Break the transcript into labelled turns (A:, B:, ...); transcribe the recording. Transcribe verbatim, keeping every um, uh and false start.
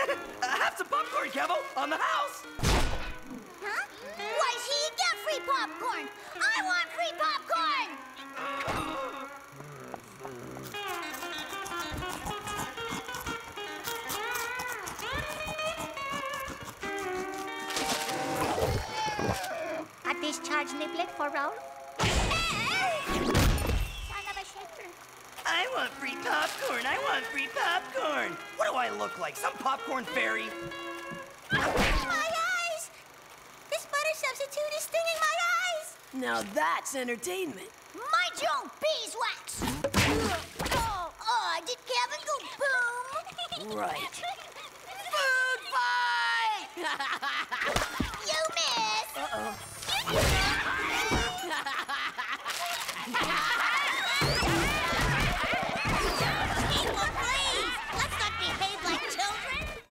A: Have some popcorn, Kevo, on the house.
B: Huh? Why does he get free popcorn? I want free popcorn! A discharge niblet for Raul? Son of a shaker.
A: I want free popcorn. I want free popcorn. What do I look like? Some popcorn fairy?
B: My eyes! This butter substitute is stinging my eyes!
C: Now that's entertainment.
B: Mind your own beeswax! Oh, oh, did Kevin go boom?
C: Right.
B: Food fight!